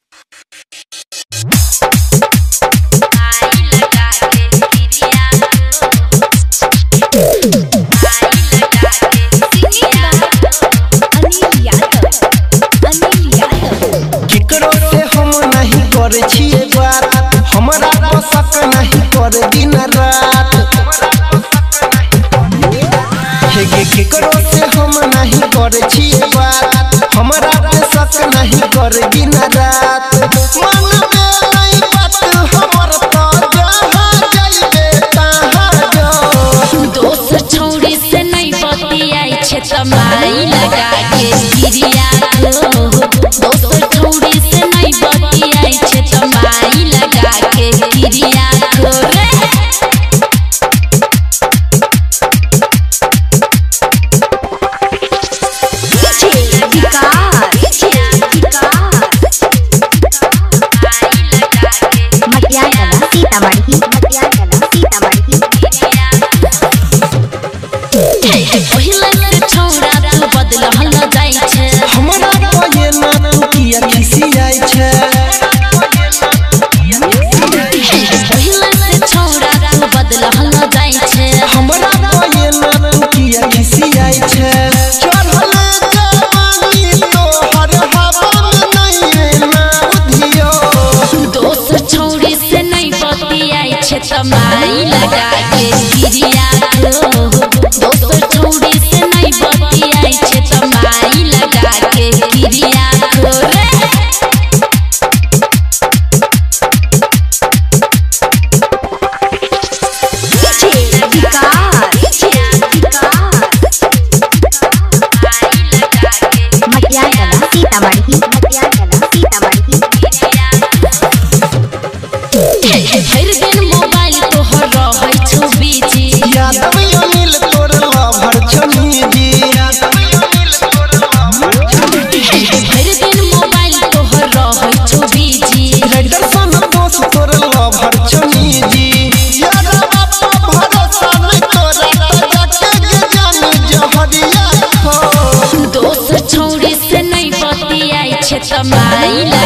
हमरा शक नहीं कर दिन रात केकरो से हम नहीं करे छी बात हमरा शक नहीं कर दिन रात मन में नहीं बात हमर तो जहां जाइबे तहां जो दोस्त छौड़ी से नहीं बतियाई छे तमाई लगा के गिरिया को दोस्त छौड़ी से नहीं बतियाई छे तमाई लगा के गिरिया को रे तमाई लगा के गिरिया को दोस्त छौड़ी से नहीं बतियाई छे तमाई लगा के गिरिया को रे तमाई